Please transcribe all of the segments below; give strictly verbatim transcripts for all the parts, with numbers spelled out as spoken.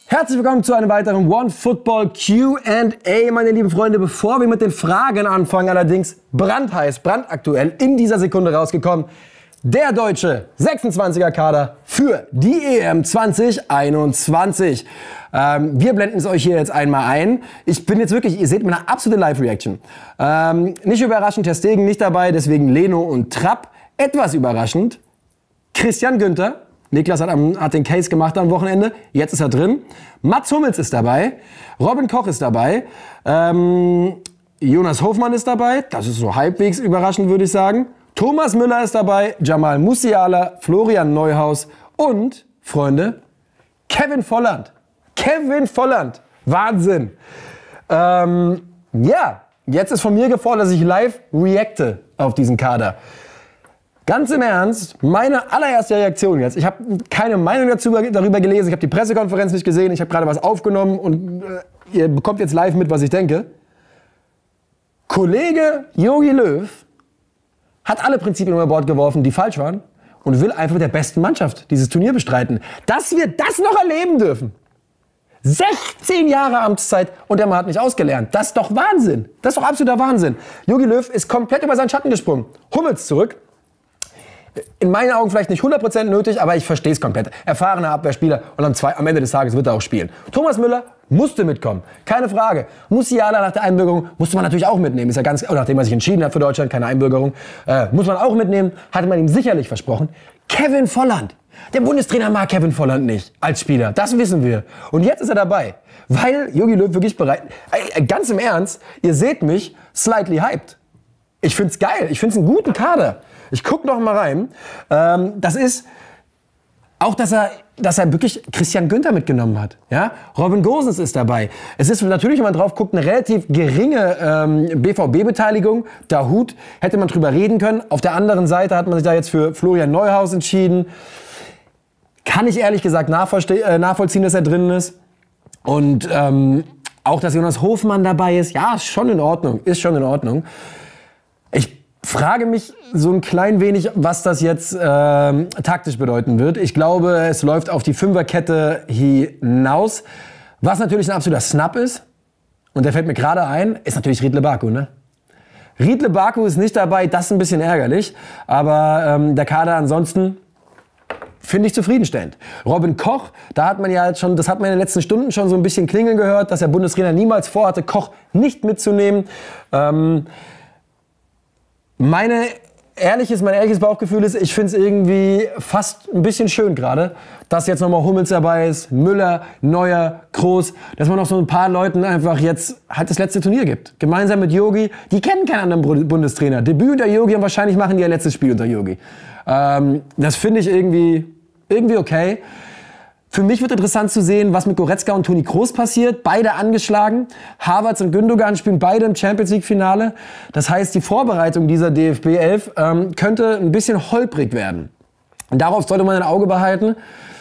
Herzlich willkommen zu einem weiteren OneFootball Q and A, meine lieben Freunde. Bevor wir mit den Fragen anfangen, allerdings brandheiß, brandaktuell, in dieser Sekunde rausgekommen, der deutsche sechsundzwanziger Kader für die E M zwanzig einundzwanzig. Ähm, wir blenden es euch hier jetzt einmal ein. Ich bin jetzt wirklich, ihr seht meine absolute Live-Reaction. Ähm, nicht überraschend, Ter Stegen nicht dabei, deswegen Leno und Trapp. Etwas überraschend, Christian Günther. Niklas hat, am, hat den Case gemacht am Wochenende, jetzt ist er drin. Mats Hummels ist dabei, Robin Koch ist dabei, ähm, Jonas Hofmann ist dabei, das ist so halbwegs überraschend, würde ich sagen. Thomas Müller ist dabei, Jamal Musiala, Florian Neuhaus und, Freunde, Kevin Volland. Kevin Volland, Wahnsinn. Ähm, ja, jetzt ist von mir gefordert, dass ich live reacte auf diesen Kader. Ganz im Ernst, meine allererste Reaktion jetzt, ich habe keine Meinung dazu, darüber gelesen, ich habe die Pressekonferenz nicht gesehen, ich habe gerade was aufgenommen und äh, ihr bekommt jetzt live mit, was ich denke. Kollege Jogi Löw hat alle Prinzipien über Bord geworfen, die falsch waren und will einfach mit der besten Mannschaft dieses Turnier bestreiten. Dass wir das noch erleben dürfen. sechzehn Jahre Amtszeit und der Mann hat nicht ausgelernt. Das ist doch Wahnsinn. Das ist doch absoluter Wahnsinn. Jogi Löw ist komplett über seinen Schatten gesprungen. Hummels zurück. In meinen Augen vielleicht nicht hundert Prozent nötig, aber ich verstehe es komplett. Erfahrener Abwehrspieler und am, zwei, am Ende des Tages wird er auch spielen. Thomas Müller musste mitkommen, keine Frage. Musiala nach der Einbürgerung musste man natürlich auch mitnehmen. Ist ja ganz, oh, nachdem er sich entschieden hat für Deutschland, keine Einbürgerung, äh, muss man auch mitnehmen. Hatte man ihm sicherlich versprochen. Kevin Volland. Der Bundestrainer mag Kevin Volland nicht als Spieler, das wissen wir. Und jetzt ist er dabei, weil Jogi Löw wirklich bereit, äh, ganz im Ernst, ihr seht mich slightly hyped. Ich find's geil, ich find's einen guten Kader. Ich guck noch mal rein. Ähm, das ist auch, dass er, dass er wirklich Christian Günther mitgenommen hat. Ja? Robin Gosens ist dabei. Es ist natürlich, wenn man drauf guckt, eine relativ geringe ähm, B V B-Beteiligung. Dahoud hätte man drüber reden können. Auf der anderen Seite hat man sich da jetzt für Florian Neuhaus entschieden. Kann ich ehrlich gesagt äh, nachvollziehen, dass er drin ist. Und ähm, auch, dass Jonas Hofmann dabei ist. Ja, ist schon in Ordnung. Ist schon in Ordnung. Ich frage mich so ein klein wenig, was das jetzt äh, taktisch bedeuten wird. Ich glaube, es läuft auf die Fünferkette hinaus. Was natürlich ein absoluter Snap ist, und der fällt mir gerade ein, ist natürlich Riedle Baku, ne? Riedle Baku ist nicht dabei, das ist ein bisschen ärgerlich. Aber ähm, der Kader ansonsten finde ich zufriedenstellend. Robin Koch, da hat man ja jetzt schon, das hat man in den letzten Stunden schon so ein bisschen klingeln gehört, dass der Bundestrainer niemals vorhatte, Koch nicht mitzunehmen. Ähm, Meine ehrliches, mein ehrliches Bauchgefühl ist, ich finde es irgendwie fast ein bisschen schön gerade, dass jetzt nochmal Hummels dabei ist, Müller, Neuer, Kroos, dass man noch so ein paar Leuten einfach jetzt halt das letzte Turnier gibt. Gemeinsam mit Jogi, die kennen keinen anderen Bundestrainer. Debüt unter Jogi und wahrscheinlich machen die ihr letztes Spiel unter Jogi. Ähm, das finde ich irgendwie, irgendwie okay. Für mich wird interessant zu sehen, was mit Goretzka und Toni Kroos passiert. Beide angeschlagen. Havertz und Gündogan spielen beide im Champions-League-Finale. Das heißt, die Vorbereitung dieser D F B elf ähm, könnte ein bisschen holprig werden. Und darauf sollte man ein Auge behalten.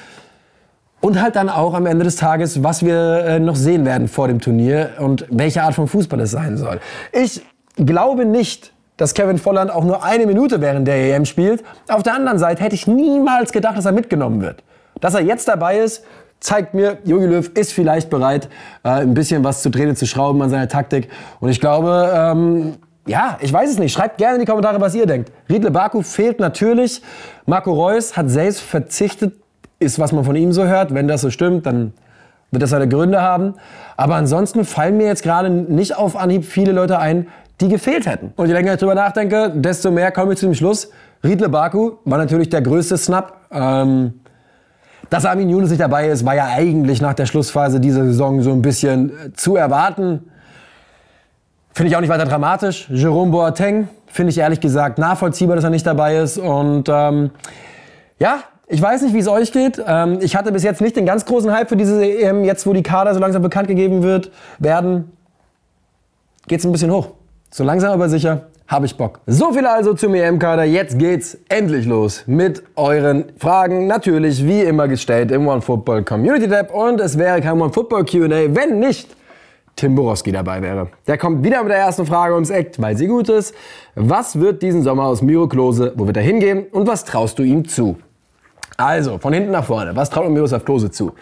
Und halt dann auch am Ende des Tages, was wir äh, noch sehen werden vor dem Turnier und welche Art von Fußball es sein soll. Ich glaube nicht, dass Kevin Volland auch nur eine Minute während der E M spielt. Auf der anderen Seite hätte ich niemals gedacht, dass er mitgenommen wird. Dass er jetzt dabei ist, zeigt mir, Jogi Löw ist vielleicht bereit, äh, ein bisschen was zu drehen und zu schrauben an seiner Taktik. Und ich glaube, ähm, ja, ich weiß es nicht. Schreibt gerne in die Kommentare, was ihr denkt. Riedle Baku fehlt natürlich. Marco Reus hat selbst verzichtet, ist, was man von ihm so hört. Wenn das so stimmt, dann wird das seine Gründe haben. Aber ansonsten fallen mir jetzt gerade nicht auf Anhieb viele Leute ein, die gefehlt hätten. Und je länger ich drüber nachdenke, desto mehr komme ich zu dem Schluss. Riedle Baku war natürlich der größte Snap. Ähm, Dass Armin Younes nicht dabei ist, war ja eigentlich nach der Schlussphase dieser Saison so ein bisschen zu erwarten. Finde ich auch nicht weiter dramatisch. Jerome Boateng finde ich ehrlich gesagt nachvollziehbar, dass er nicht dabei ist. Und ähm, ja, ich weiß nicht, wie es euch geht. Ähm, ich hatte bis jetzt nicht den ganz großen Hype für diese E M. Jetzt, wo die Kader so langsam bekannt gegeben wird, werden, geht es ein bisschen hoch. So langsam aber sicher. Habe ich Bock. So viel also zum E M-Kader. Jetzt geht's endlich los mit euren Fragen. Natürlich wie immer gestellt im OneFootball Community Tab. Und es wäre kein OneFootball Q and A, wenn nicht Tim Borowski dabei wäre. Der kommt wieder mit der ersten Frage ums Eck, weil sie gut ist. Was wird diesen Sommer aus Miro Klose? Wo wird er hingehen? Und was traust du ihm zu? Also, von hinten nach vorne. Was traut mir Miroslav Klose zu?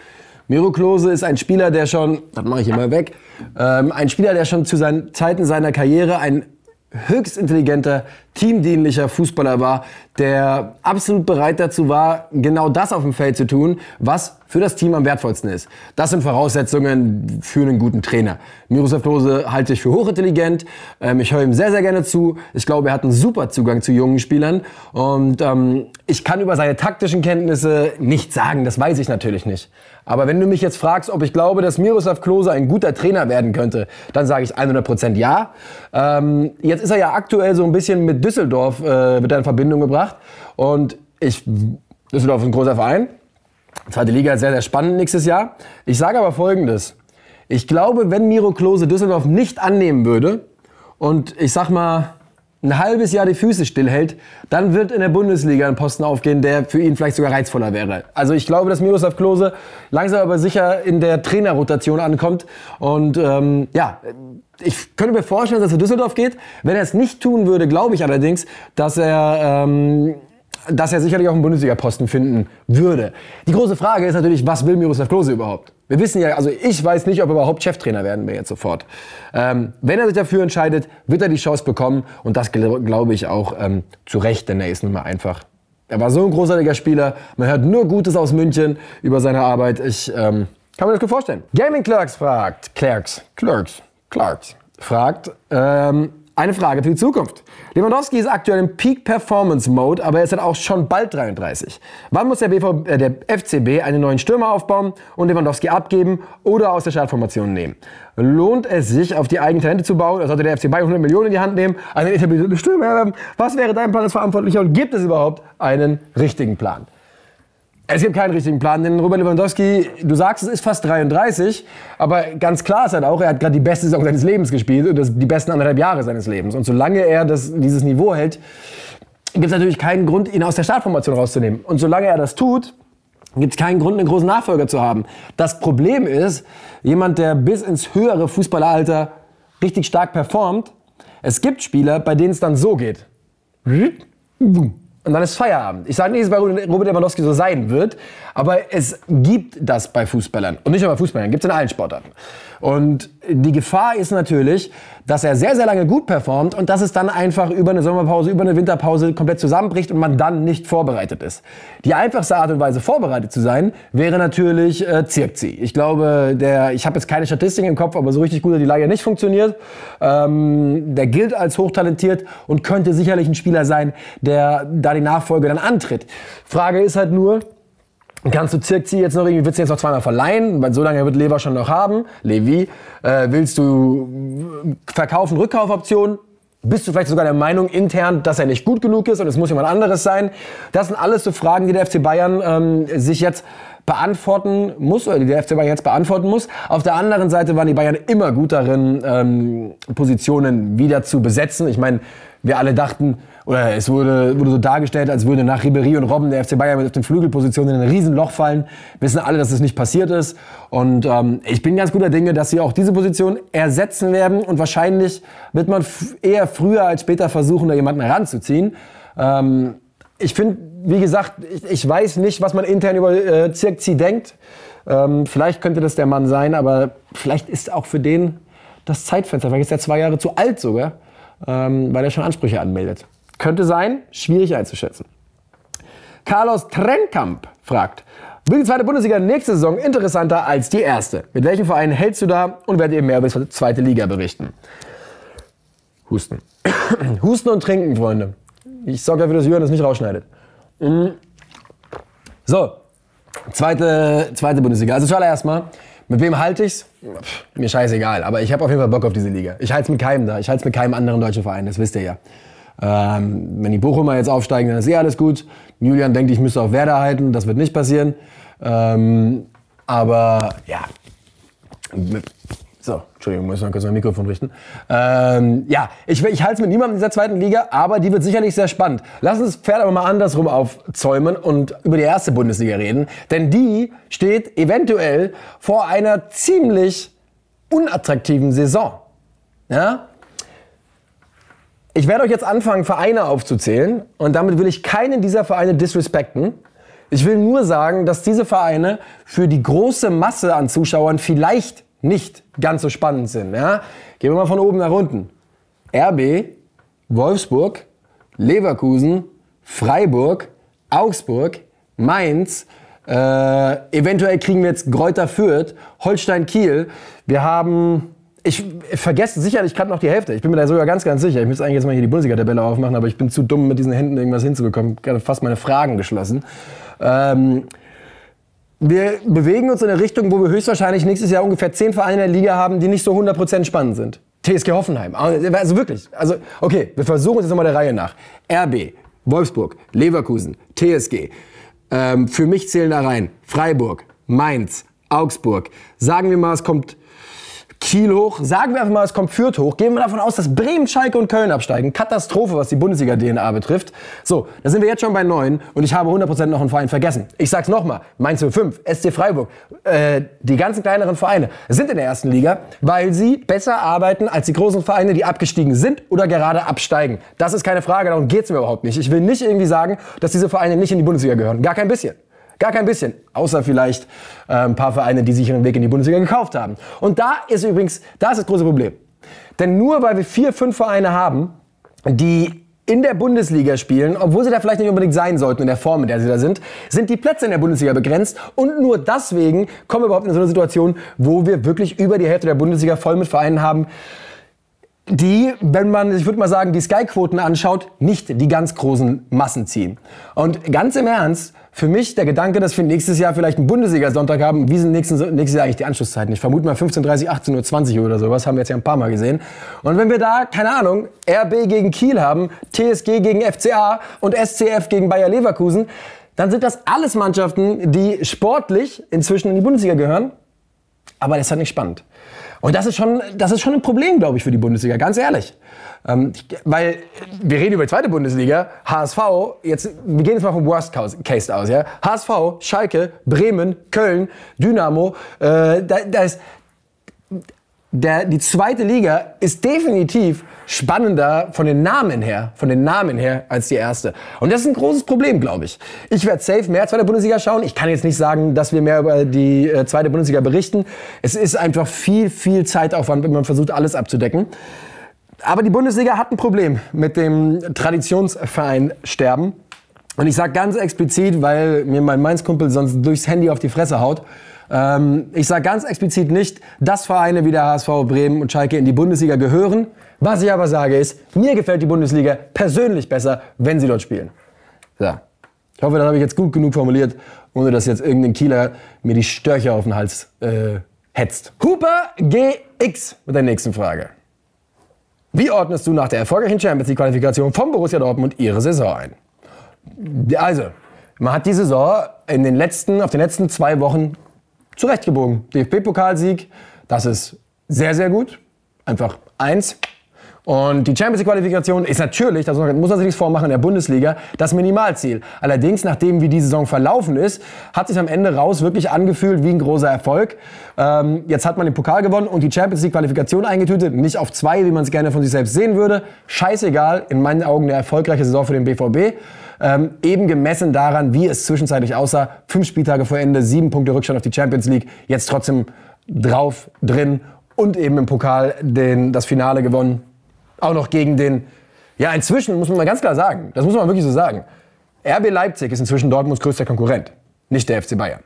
Miro Klose ist ein Spieler, der schon, das mache ich immer weg, ähm, ein Spieler, der schon zu seinen Zeiten seiner Karriere ein höchst intelligenter, teamdienlicher Fußballer war, der absolut bereit dazu war, genau das auf dem Feld zu tun, was für das Team am wertvollsten ist. Das sind Voraussetzungen für einen guten Trainer. Miroslav Klose halte ich für hochintelligent. Ähm, ich höre ihm sehr, sehr gerne zu. Ich glaube, er hat einen super Zugang zu jungen Spielern. Und ähm, ich kann über seine taktischen Kenntnisse nichts sagen. Das weiß ich natürlich nicht. Aber wenn du mich jetzt fragst, ob ich glaube, dass Miroslav Klose ein guter Trainer werden könnte, dann sage ich hundert Prozent ja. Ähm, jetzt ist er ja aktuell so ein bisschen mit Düsseldorf äh, wird er in Verbindung gebracht. Und ich, Düsseldorf ist ein großer Verein. Zweite Liga ist sehr, sehr spannend nächstes Jahr. Ich sage aber Folgendes. Ich glaube, wenn Miro Klose Düsseldorf nicht annehmen würde und ich sag mal ein halbes Jahr die Füße stillhält, dann wird in der Bundesliga ein Posten aufgehen, der für ihn vielleicht sogar reizvoller wäre. Also ich glaube, dass Miroslav Klose langsam aber sicher in der Trainerrotation ankommt. Und ähm, ja, ich könnte mir vorstellen, dass er zu Düsseldorf geht. Wenn er es nicht tun würde, glaube ich allerdings, dass er... Ähm, dass er sicherlich auch einen Bundesliga-Posten finden würde. Die große Frage ist natürlich, was will Miroslav Klose überhaupt? Wir wissen ja, also ich weiß nicht, ob er überhaupt Cheftrainer werden will jetzt sofort. Ähm, wenn er sich dafür entscheidet, wird er die Chance bekommen und das gl- glaube ich auch ähm, zu Recht, denn er ist nun mal einfach. Er war so ein großartiger Spieler, man hört nur Gutes aus München über seine Arbeit. Ich ähm, kann mir das gut vorstellen. Gaming Clerks fragt, Clerks, Clerks, Clerks fragt, ähm, eine Frage für die Zukunft. Lewandowski ist aktuell im Peak-Performance-Mode, aber er ist halt auch schon bald dreiunddreißig. Wann muss der, B V, äh, der F C B einen neuen Stürmer aufbauen und Lewandowski abgeben oder aus der Startformation nehmen? Lohnt es sich, auf die eigenen Talente zu bauen? Oder sollte der F C Bayern hundert Millionen in die Hand nehmen, einen etablierten Stürmer erwerben? Was wäre dein Plan als Verantwortlicher und gibt es überhaupt einen richtigen Plan? Es gibt keinen richtigen Plan, denn Robert Lewandowski, du sagst, es ist fast dreiunddreißig, aber ganz klar ist halt auch, er hat gerade die beste Saison seines Lebens gespielt und das die besten anderthalb Jahre seines Lebens. Und solange er das, dieses Niveau hält, gibt es natürlich keinen Grund, ihn aus der Startformation rauszunehmen. Und solange er das tut, gibt es keinen Grund, einen großen Nachfolger zu haben. Das Problem ist, jemand, der bis ins höhere Fußballeralter richtig stark performt, es gibt Spieler, bei denen es dann so geht. Und dann ist Feierabend. Ich sage nicht, dass es bei Robert Lewandowski so sein wird, aber es gibt das bei Fußballern. Und nicht nur bei Fußballern, gibt es in allen Sportarten. Und die Gefahr ist natürlich, dass er sehr, sehr lange gut performt und dass es dann einfach über eine Sommerpause, über eine Winterpause komplett zusammenbricht und man dann nicht vorbereitet ist. Die einfachste Art und Weise, vorbereitet zu sein, wäre natürlich äh, Zirkzee. Ich glaube, der, ich habe jetzt keine Statistiken im Kopf, aber so richtig gut hat die Leihe nicht funktioniert. Ähm, der gilt als hochtalentiert und könnte sicherlich ein Spieler sein, der da die Nachfolge dann antritt. Frage ist halt nur, kannst du Zirkzee jetzt noch irgendwie, willst du jetzt noch zweimal verleihen? Weil so lange wird Lever schon noch haben. Levi, äh, willst du verkaufen, Rückkaufoptionen? Bist du vielleicht sogar der Meinung intern, dass er nicht gut genug ist und es muss jemand anderes sein? Das sind alles so Fragen, die der F C Bayern ähm, sich jetzt beantworten muss, oder die der F C Bayern jetzt beantworten muss. Auf der anderen Seite waren die Bayern immer gut darin, ähm, Positionen wieder zu besetzen. Ich meine, wir alle dachten, oder es wurde, wurde so dargestellt, als würde nach Ribéry und Robben der F C Bayern auf den Flügelpositionen in ein Riesenloch fallen. Wissen alle, dass das nicht passiert ist. Und ähm, ich bin ganz guter Dinge, dass sie auch diese Position ersetzen werden. Und wahrscheinlich wird man f- eher früher als später versuchen, da jemanden heranzuziehen. Ähm, ich finde, wie gesagt, ich, ich weiß nicht, was man intern über äh, Zirkzee denkt. Ähm, vielleicht könnte das der Mann sein, aber vielleicht ist auch für den das Zeitfenster. Vielleicht ist er zwei Jahre zu alt sogar, ähm, weil er schon Ansprüche anmeldet. Könnte sein, schwierig einzuschätzen. Carlos Trenkamp fragt, wird die zweite Bundesliga nächste Saison interessanter als die erste? Mit welchem Verein hältst du da und werdet ihr mehr über die zweite Liga berichten? Husten. Husten und Trinken, Freunde. Ich sorge dafür, dass Jürgen das nicht rausschneidet. So, zweite, zweite Bundesliga. Also zuallererst mal, mit wem halte ich's? Pff, mir scheißegal, aber ich habe auf jeden Fall Bock auf diese Liga. Ich halte es mit keinem da. Ich halte es mit keinem anderen deutschen Verein, das wisst ihr ja. Ähm, wenn die Bochumer jetzt aufsteigen, dann ist eh alles gut. Julian denkt, ich müsste auf Werder halten. Das wird nicht passieren. Ähm, aber ja. So, Entschuldigung, muss ich noch kurz mein Mikrofon richten. Ähm, ja, ich, ich halte es mit niemandem in dieser zweiten Liga, aber die wird sicherlich sehr spannend. Lass uns das Pferd aber mal andersrum aufzäumen und über die erste Bundesliga reden. Denn die steht eventuell vor einer ziemlich unattraktiven Saison. Ja? Ich werde euch jetzt anfangen, Vereine aufzuzählen und damit will ich keinen dieser Vereine disrespekten. Ich will nur sagen, dass diese Vereine für die große Masse an Zuschauern vielleicht nicht ganz so spannend sind. Ja? Gehen wir mal von oben nach unten. R B, Wolfsburg, Leverkusen, Freiburg, Augsburg, Mainz, äh, eventuell kriegen wir jetzt Greuther Fürth, Holstein Kiel. Wir haben, ich vergesse sicherlich gerade noch die Hälfte. Ich bin mir da sogar ganz, ganz sicher. Ich müsste eigentlich jetzt mal hier die Bundesliga-Tabelle aufmachen, aber ich bin zu dumm, mit diesen Händen irgendwas hinzubekommen. Ich habe fast meine Fragen geschlossen. Ähm, wir bewegen uns in eine Richtung, wo wir höchstwahrscheinlich nächstes Jahr ungefähr zehn Vereine in der Liga haben, die nicht so hundert Prozent spannend sind. T S G Hoffenheim, also wirklich. Also okay, wir versuchen es jetzt nochmal der Reihe nach. R B, Wolfsburg, Leverkusen, T S G. Ähm, für mich zählen da rein Freiburg, Mainz, Augsburg. Sagen wir mal, es kommt Kiel hoch. Sagen wir einfach mal, es kommt Fürth hoch. Gehen wir davon aus, dass Bremen, Schalke und Köln absteigen. Katastrophe, was die Bundesliga-D N A betrifft. So, da sind wir jetzt schon bei neun und ich habe hundert Prozent noch einen Verein vergessen. Ich sag's nochmal, Mainz null fünf, S C Freiburg, äh, die ganzen kleineren Vereine sind in der ersten Liga, weil sie besser arbeiten als die großen Vereine, die abgestiegen sind oder gerade absteigen. Das ist keine Frage, darum geht's mir überhaupt nicht. Ich will nicht irgendwie sagen, dass diese Vereine nicht in die Bundesliga gehören. Gar kein bisschen. Gar kein bisschen. Außer vielleicht äh, ein paar Vereine, die sich ihren Weg in die Bundesliga gekauft haben. Und da ist übrigens, da ist das große Problem. Denn nur weil wir vier, fünf Vereine haben, die in der Bundesliga spielen, obwohl sie da vielleicht nicht unbedingt sein sollten in der Form, in der sie da sind, sind die Plätze in der Bundesliga begrenzt. Und nur deswegen kommen wir überhaupt in so eine Situation, wo wir wirklich über die Hälfte der Bundesliga voll mit Vereinen haben, die, wenn man, ich würde mal sagen, die Sky-Quoten anschaut, nicht die ganz großen Massen ziehen. Und ganz im Ernst, für mich der Gedanke, dass wir nächstes Jahr vielleicht einen Bundesliga-Sonntag haben, wie sind nächstes, nächstes Jahr eigentlich die Anschlusszeiten? Ich vermute mal fünfzehn Uhr dreißig, achtzehn Uhr zwanzig oder sowas, haben wir jetzt ja ein paar Mal gesehen. Und wenn wir da, keine Ahnung, R B gegen Kiel haben, T S G gegen F C A und S C F gegen Bayer Leverkusen, dann sind das alles Mannschaften, die sportlich inzwischen in die Bundesliga gehören, aber das ist halt nicht spannend. Und das ist schon, das ist schon ein Problem, glaube ich, für die Bundesliga, ganz ehrlich. Ähm, weil wir reden über die zweite Bundesliga, H S V, jetzt, wir gehen jetzt mal vom Worst Case aus, ja. H S V, Schalke, Bremen, Köln, Dynamo, äh, da, da ist, der, die zweite Liga ist definitiv spannender von den Namen her, von den Namen her als die erste. Und das ist ein großes Problem, glaube ich. Ich werde safe mehr zweite Bundesliga schauen. Ich kann jetzt nicht sagen, dass wir mehr über die äh, zweite Bundesliga berichten. Es ist einfach viel, viel Zeitaufwand, wenn man versucht, alles abzudecken. Aber die Bundesliga hat ein Problem mit dem Traditionsverein sterben. Und ich sage ganz explizit, weil mir mein Mainz-Kumpel sonst durchs Handy auf die Fresse haut, ähm, ich sage ganz explizit nicht, dass Vereine wie der H S V, Bremen und Schalke in die Bundesliga gehören. Was ich aber sage ist, mir gefällt die Bundesliga persönlich besser, wenn sie dort spielen. So. Ich hoffe, das habe ich jetzt gut genug formuliert, ohne dass jetzt irgendein Kieler mir die Störche auf den Hals äh, hetzt. Hooper G X mit der nächsten Frage. Wie ordnest du nach der erfolgreichen Champions League-Qualifikation von Borussia Dortmund ihre Saison ein? Also, man hat die Saison in den letzten, auf den letzten zwei Wochen zurechtgebogen. D F B-Pokalsieg, das ist sehr, sehr gut. Einfach eins. Und die Champions League-Qualifikation ist natürlich, das muss man sich nichts vormachen, in der Bundesliga das Minimalziel. Allerdings, nachdem wie die Saison verlaufen ist, hat sich am Ende raus wirklich angefühlt wie ein großer Erfolg. Ähm, jetzt hat man den Pokal gewonnen und die Champions League-Qualifikation eingetütet. Nicht auf zwei, wie man es gerne von sich selbst sehen würde. Scheißegal, in meinen Augen eine erfolgreiche Saison für den B V B. Ähm, eben gemessen daran, wie es zwischenzeitlich aussah. Fünf Spieltage vor Ende, sieben Punkte Rückstand auf die Champions League. Jetzt trotzdem drauf, drin und eben im Pokal den, das Finale gewonnen. Auch noch gegen den, ja inzwischen muss man mal ganz klar sagen, das muss man wirklich so sagen, R B Leipzig ist inzwischen Dortmunds größter Konkurrent, nicht der F C Bayern.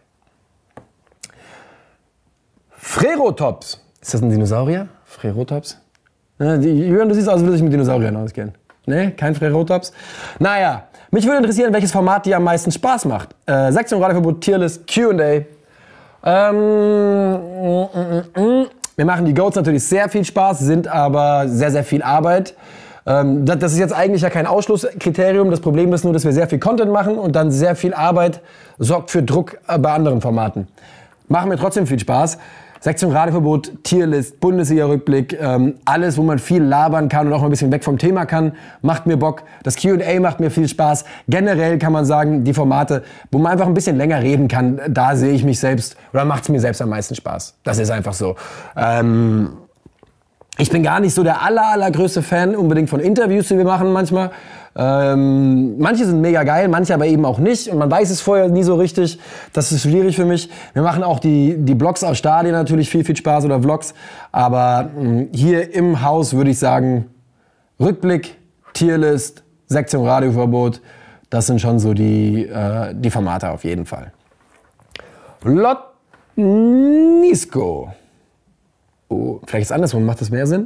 Frerotops, ist das ein Dinosaurier? Frerotops? Ja, Jürgen, du siehst aus, als würde ich mit Dinosauriern auskennen. Ne, kein Frerotops? Naja, mich würde interessieren, welches Format dir am meisten Spaß macht. Äh, Sektion Radioverbot, Tierlist, Q und A. Ähm, mm, mm, mm. Mir machen die Goats natürlich sehr viel Spaß, sind aber sehr, sehr viel Arbeit. Ähm, das, das ist jetzt eigentlich ja kein Ausschlusskriterium. Das Problem ist nur, dass wir sehr viel Content machen und dann sehr viel Arbeit sorgt für Druck bei anderen Formaten. Machen mir trotzdem viel Spaß. Sektion Radioverbot, Tierlist, Bundesliga-Rückblick, ähm, alles, wo man viel labern kann und auch mal ein bisschen weg vom Thema kann, macht mir Bock. Das Q und A macht mir viel Spaß. Generell kann man sagen, die Formate, wo man einfach ein bisschen länger reden kann, da sehe ich mich selbst oder macht es mir selbst am meisten Spaß. Das ist einfach so. Ähm, ich bin gar nicht so der aller, allergrößte Fan unbedingt von Interviews, die wir machen manchmal. Ähm, manche sind mega geil, manche aber eben auch nicht. Und man weiß es vorher nie so richtig. Das ist schwierig für mich. Wir machen auch die, die Blogs aus Stadien natürlich viel, viel Spaß oder Vlogs. Aber mh, hier im Haus würde ich sagen, Rückblick, Tierlist, Sektion Radioverbot. Das sind schon so die, äh, die Formate auf jeden Fall. Lotnisko. Oh, vielleicht ist es andersrum, macht das mehr Sinn?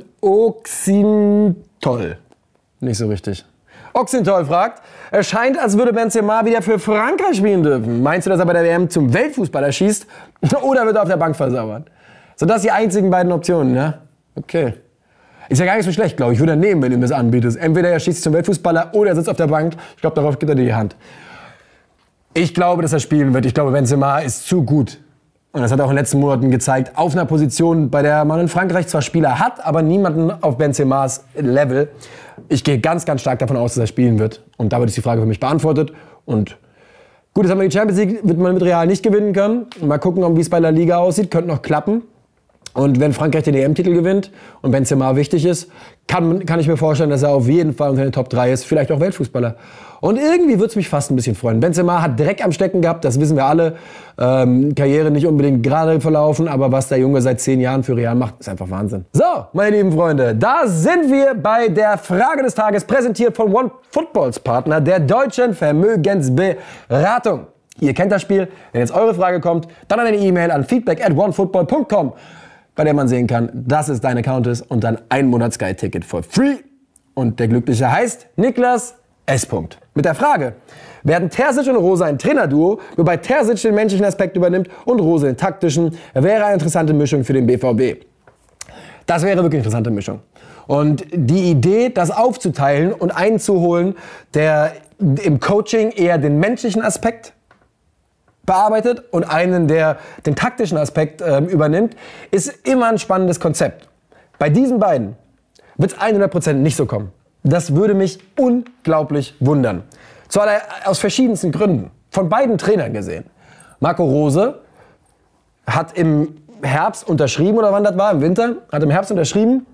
Oxintol. Nicht so richtig. Oxintol fragt, es scheint, als würde Benzema wieder für Frankreich spielen dürfen. Meinst du, dass er bei der W M zum Weltfußballer schießt oder wird er auf der Bank versauert? Sind das die einzigen beiden Optionen, ne? Okay. Ist ja gar nicht so schlecht, glaube ich. Ich würde er nehmen, wenn du ihm das anbietest. Entweder er schießt zum Weltfußballer oder er sitzt auf der Bank. Ich glaube, darauf gibt er dir die Hand. Ich glaube, dass er spielen wird. Ich glaube, Benzema ist zu gut. Und das hat er auch in den letzten Monaten gezeigt. Auf einer Position, bei der man in Frankreich zwar Spieler hat, aber niemanden auf Benzemas Level. Ich gehe ganz, ganz stark davon aus, dass er spielen wird. Und damit ist die Frage für mich beantwortet. Und gut, jetzt haben wir die Champions League, wird man mit Real nicht gewinnen können. Mal gucken, wie es bei La Liga aussieht. Könnte noch klappen. Und wenn Frankreich den E M-Titel gewinnt und Benzema wichtig ist, kann, kann ich mir vorstellen, dass er auf jeden Fall unter den Top drei ist. Vielleicht auch Weltfußballer. Und irgendwie würde es mich fast ein bisschen freuen. Benzema hat Dreck am Stecken gehabt, das wissen wir alle. Ähm, Karriere nicht unbedingt gerade verlaufen, aber was der Junge seit zehn Jahren für Real macht, ist einfach Wahnsinn. So, meine lieben Freunde, da sind wir bei der Frage des Tages, präsentiert von OneFootballs Partner der Deutschen Vermögensberatung. Ihr kennt das Spiel. Wenn jetzt eure Frage kommt, dann eine E-Mail an feedback at onefootball punkt com, bei der man sehen kann, dass es dein Account ist und dann ein Monat Sky-Ticket for free. Und der Glückliche heißt Niklas S. Mit der Frage, werden Terzic und Rose ein Trainerduo, wobei Terzic den menschlichen Aspekt übernimmt und Rose den taktischen, wäre eine interessante Mischung für den B V B. Das wäre wirklich eine interessante Mischung. Und die Idee, das aufzuteilen und einen zu holen, der im Coaching eher den menschlichen Aspekt bearbeitet und einen, der den taktischen Aspekt äh, übernimmt, ist immer ein spannendes Konzept. Bei diesen beiden wird es hundert Prozent nicht so kommen. Das würde mich unglaublich wundern. Zwar aus verschiedensten Gründen. Von beiden Trainern gesehen. Marco Rose hat im Herbst unterschrieben, oder wann das war, im Winter, hat im Herbst unterschrieben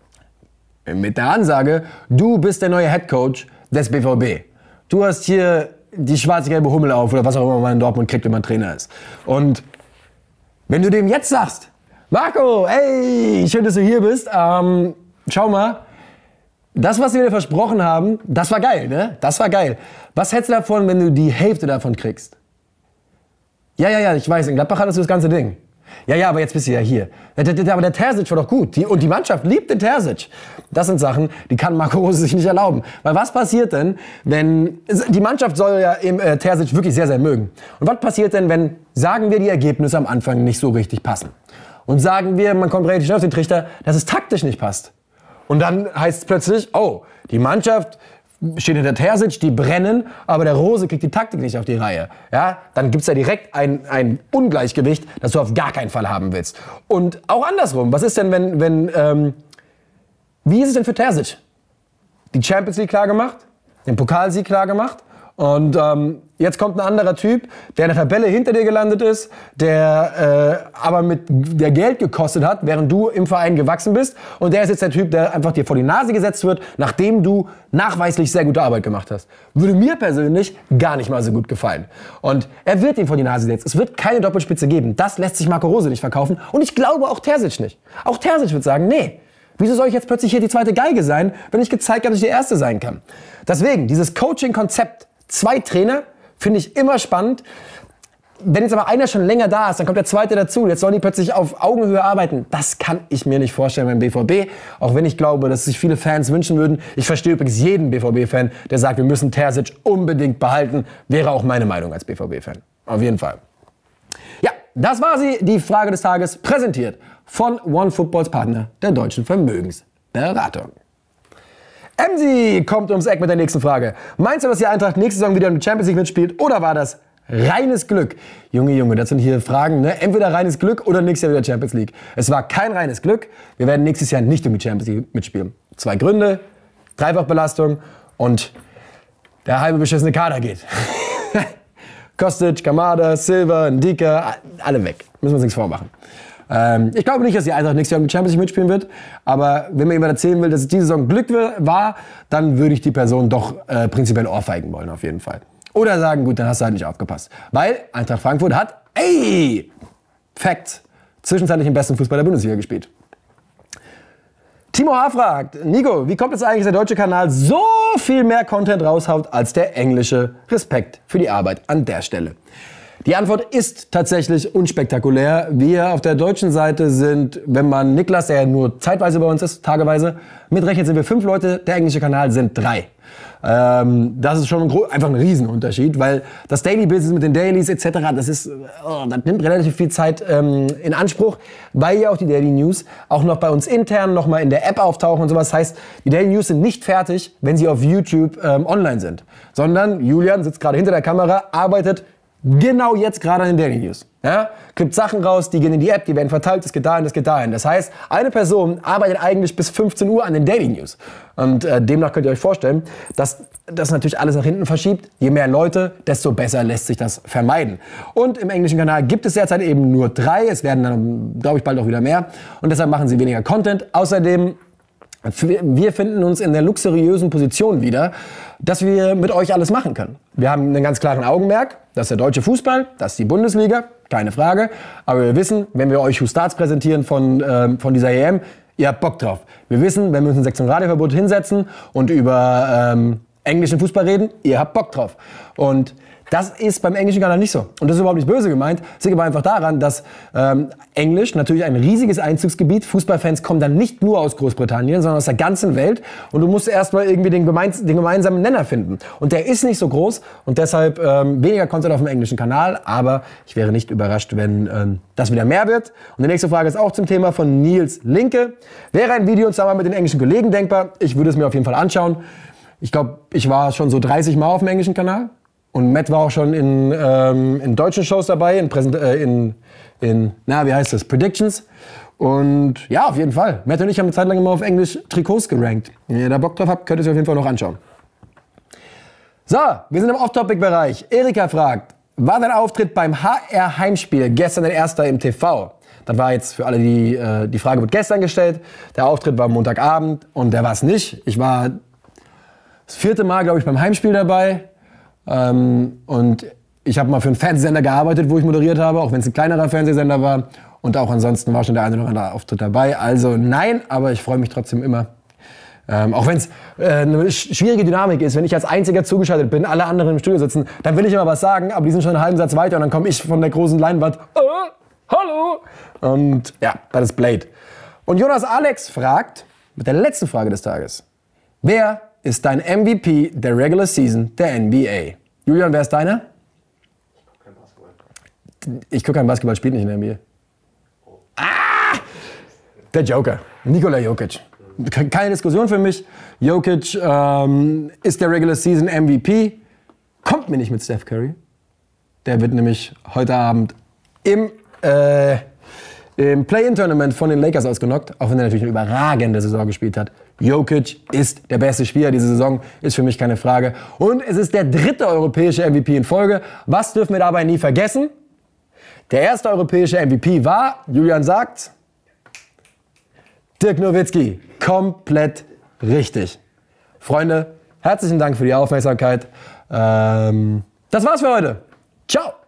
mit der Ansage, du bist der neue Headcoach des B V B. Du hast hier die schwarz-gelbe Hummel auf oder was auch immer man in Dortmund kriegt, wenn man Trainer ist. Und wenn du dem jetzt sagst, Marco, ey, schön, dass du hier bist, ähm, schau mal, das, was wir dir versprochen haben, das war geil, ne? Das war geil. Was hältst du davon, wenn du die Hälfte davon kriegst? Ja, ja, ja, ich weiß, in Gladbach hattest du das ganze Ding. Ja, ja, aber jetzt bist du ja hier. Aber der Terzic war doch gut. Die, und die Mannschaft liebt den Terzic. Das sind Sachen, die kann Marco Rose sich nicht erlauben. Weil was passiert denn, wenn... Die Mannschaft soll ja im äh, Terzic wirklich sehr, sehr mögen. Und was passiert denn, wenn, sagen wir, die Ergebnisse am Anfang nicht so richtig passen? Und sagen wir, man kommt relativ schnell auf den Trichter, dass es taktisch nicht passt. Und dann heißt es plötzlich, oh, die Mannschaft steht hinter Terzic, die brennen, aber der Rose kriegt die Taktik nicht auf die Reihe. Ja, dann gibt's ja direkt ein, ein Ungleichgewicht, das du auf gar keinen Fall haben willst. Und auch andersrum, was ist denn, wenn, wenn ähm, wie ist es denn für Terzic? Die Champions League klar gemacht, den Pokalsieg klar gemacht und ähm, jetzt kommt ein anderer Typ, der in der Tabelle hinter dir gelandet ist, der äh, aber mit der Geld gekostet hat, während du im Verein gewachsen bist. Und der ist jetzt der Typ, der einfach dir vor die Nase gesetzt wird, nachdem du nachweislich sehr gute Arbeit gemacht hast. Würde mir persönlich gar nicht mal so gut gefallen. Und er wird ihm vor die Nase gesetzt. Es wird keine Doppelspitze geben. Das lässt sich Marco Rose nicht verkaufen. Und ich glaube auch Terzic nicht. Auch Terzic wird sagen, nee. Wieso soll ich jetzt plötzlich hier die zweite Geige sein, wenn ich gezeigt habe, dass ich der Erste sein kann? Deswegen, dieses Coaching-Konzept, zwei Trainer, finde ich immer spannend. Wenn jetzt aber einer schon länger da ist, dann kommt der zweite dazu. Jetzt sollen die plötzlich auf Augenhöhe arbeiten. Das kann ich mir nicht vorstellen beim B V B. Auch wenn ich glaube, dass sich viele Fans wünschen würden. Ich verstehe übrigens jeden B V B-Fan, der sagt, wir müssen Terzic unbedingt behalten. Wäre auch meine Meinung als B V B-Fan. Auf jeden Fall. Ja, das war sie, die Frage des Tages, präsentiert von OneFootballs Partner der Deutschen Vermögensberatung. Emsi kommt ums Eck mit der nächsten Frage. Meinst du, dass die Eintracht nächste Saison wieder in der Champions League mitspielt oder war das reines Glück? Junge, Junge, das sind hier Fragen, ne? Entweder reines Glück oder nächstes Jahr wieder Champions League. Es war kein reines Glück. Wir werden nächstes Jahr nicht um die Champions League mitspielen. Zwei Gründe, Dreifachbelastung und der halbe beschissene Kader geht. Kostic, Kamada, Silva, Ndika, alle weg. Müssen wir uns nichts vormachen. Ähm, ich glaube nicht, dass die Eintracht nächstes Jahr im Champions League mitspielen wird. Aber wenn mir jemand erzählen will, dass es diese Saison Glück war, dann würde ich die Person doch äh, prinzipiell ohrfeigen wollen, auf jeden Fall. Oder sagen, gut, dann hast du halt nicht aufgepasst. Weil Eintracht Frankfurt hat, ey, Fact, zwischenzeitlich den besten Fußball der Bundesliga gespielt. Timo H. fragt, Nico, wie kommt es eigentlich, dass der deutsche Kanal so viel mehr Content raushaut als der englische? Respekt für die Arbeit an der Stelle. Die Antwort ist tatsächlich unspektakulär. Wir auf der deutschen Seite sind, wenn man Niklas, der ja nur zeitweise bei uns ist, tageweise, mitrechnet, sind wir fünf Leute, der englische Kanal sind drei. Ähm, das ist schon ein, einfach ein Riesenunterschied, weil das Daily Business mit den Dailies et cetera, das ist, oh, das nimmt relativ viel Zeit ähm, in Anspruch, weil ja auch die Daily News auch noch bei uns intern noch mal in der App auftauchen und sowas. Das heißt, die Daily News sind nicht fertig, wenn sie auf YouTube ähm, online sind, sondern Julian sitzt gerade hinter der Kamera, arbeitet genau jetzt gerade an den Daily News. Ja? Klippt Sachen raus, die gehen in die App, die werden verteilt, das geht dahin, das geht dahin. Das heißt, eine Person arbeitet eigentlich bis fünfzehn Uhr an den Daily News. Und äh, demnach könnt ihr euch vorstellen, dass das natürlich alles nach hinten verschiebt. Je mehr Leute, desto besser lässt sich das vermeiden. Und im englischen Kanal gibt es derzeit eben nur drei. Es werden dann, glaube ich, bald auch wieder mehr. Und deshalb machen sie weniger Content. Außerdem, wir finden uns in der luxuriösen Position wieder, dass wir mit euch alles machen können. Wir haben einen ganz klaren Augenmerk, das ist der deutsche Fußball, das ist die Bundesliga, keine Frage. Aber wir wissen, wenn wir euch Who Starts präsentieren von, ähm, von dieser E M, ihr habt Bock drauf. Wir wissen, wenn wir uns in Sektion Radioverbot hinsetzen und über ähm, englischen Fußball reden, ihr habt Bock drauf. Und das ist beim englischen Kanal nicht so. Und das ist überhaupt nicht böse gemeint. Es liegt aber einfach daran, dass ähm, Englisch natürlich ein riesiges Einzugsgebiet. Fußballfans kommen dann nicht nur aus Großbritannien, sondern aus der ganzen Welt. Und du musst erstmal irgendwie den, gemeins den gemeinsamen Nenner finden. Und der ist nicht so groß und deshalb ähm, weniger Content auf dem englischen Kanal. Aber ich wäre nicht überrascht, wenn ähm, das wieder mehr wird. Und die nächste Frage ist auch zum Thema von Nils Linke. Wäre ein Video zusammen mit den englischen Kollegen denkbar? Ich würde es mir auf jeden Fall anschauen. Ich glaube, ich war schon so dreißig Mal auf dem englischen Kanal. Und Matt war auch schon in, ähm, in deutschen Shows dabei, in, Präsent äh, in, in, na, wie heißt das, Predictions. Und ja, auf jeden Fall. Matt und ich haben eine Zeit lang immer auf Englisch Trikots gerankt. Wenn ihr da Bock drauf habt, könnt ihr es auf jeden Fall noch anschauen. So, wir sind im Off-Topic-Bereich. Erika fragt, war dein Auftritt beim H R-Heimspiel gestern der erste im T V? Das war jetzt für alle, die, äh, die Frage wird gestern gestellt. Der Auftritt war Montagabend und der war es nicht. Ich war das vierte Mal, glaube ich, beim Heimspiel dabei. Ähm, und ich habe mal für einen Fernsehsender gearbeitet, wo ich moderiert habe, auch wenn es ein kleinerer Fernsehsender war. Und auch ansonsten war schon der eine oder andere Auftritt dabei. Also nein, aber ich freue mich trotzdem immer. Ähm, auch wenn es äh, eine schwierige Dynamik ist, wenn ich als Einziger zugeschaltet bin, alle anderen im Studio sitzen, dann will ich immer was sagen, aber die sind schon einen halben Satz weiter und dann komme ich von der großen Leinwand. Äh, hallo! Und ja, das ist Blade. Und Jonas Alex fragt, mit der letzten Frage des Tages, wer ist dein M V P der Regular Season der N B A? Julian, wer ist deiner? Ich gucke kein Basketball. Ich gucke kein Basketball, spielt nicht in der N B A. Oh. Ah! Der Joker, Nikola Jokic. Keine Diskussion für mich. Jokic ähm, ist der Regular Season M V P. Kommt mir nicht mit Steph Curry. Der wird nämlich heute Abend im, äh, im Play-In-Tournament von den Lakers ausgenockt, auch wenn er natürlich eine überragende Saison gespielt hat. Jokic ist der beste Spieler diese Saison, ist für mich keine Frage. Und es ist der dritte europäische M V P in Folge. Was dürfen wir dabei nie vergessen? Der erste europäische M V P war, Julian sagt, Dirk Nowitzki. Komplett richtig. Freunde, herzlichen Dank für die Aufmerksamkeit. Ähm, das war's für heute. Ciao.